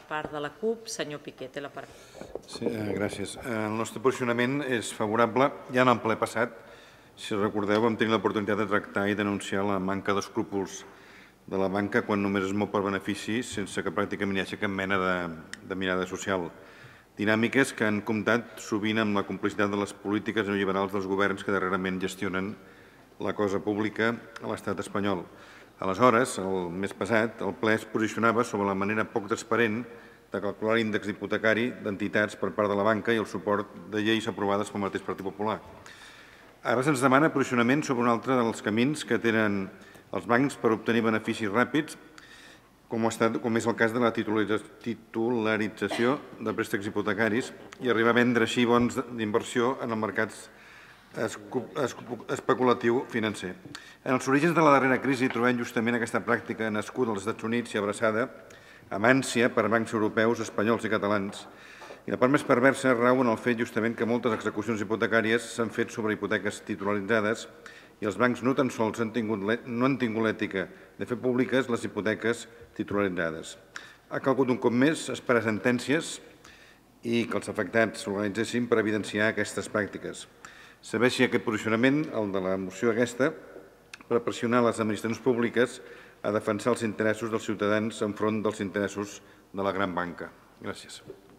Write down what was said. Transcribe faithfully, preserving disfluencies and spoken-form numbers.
part de la CUP. Senyor Piqué, té la paraula. Sí, gràcies. El nostre posicionament és favorable. Ja en el ple passat, si recordeu, vam tenir l'oportunitat de tractar i denunciar la manca d'escrúpols de la banca quan només es mou per beneficis sense que pràcticament hi hagi cap mena de, de mirada social. Dinàmiques que han comptat sovint amb la complicitat de les polítiques neoliberals dels governs que darrerament gestionen la cosa pública a l'estat espanyol. Aleshores, el mes passat, el ple es posicionava sobre la manera poc transparent de calcular l'índex hipotecari d'entitats per part de la banca i el suport de lleis aprovades pel mateix Partit Popular. Ara se'ns demana posicionament sobre un altre dels camins que tenen els bancs per obtenir beneficis ràpids, com, estat, com és el cas de la titularització de préstecs hipotecaris i arribar a vendre així bons d'inversió en el mercat especulatiu financer. En els orígens de la darrera crisi trobem justament aquesta pràctica nascuda als Estats Units i abraçada amb ànsia per bancs europeus, espanyols i catalans. I la part més perversa rau en el fet justament que moltes execucions hipotecàries s'han fet sobre hipoteques titularitzades i els bancs no tan sols han tingut, no han tingut l'ètica de fer públiques les hipoteques titularitzades. Ha calgut un cop més esperar sentències i que els afectats s'organitzessin per evidenciar aquestes pràctiques. Serveixi aquest posicionament, el de la moció aquesta, per pressionar les administracions públiques a defensar els interessos dels ciutadans enfront dels interessos de la gran banca. Gràcies.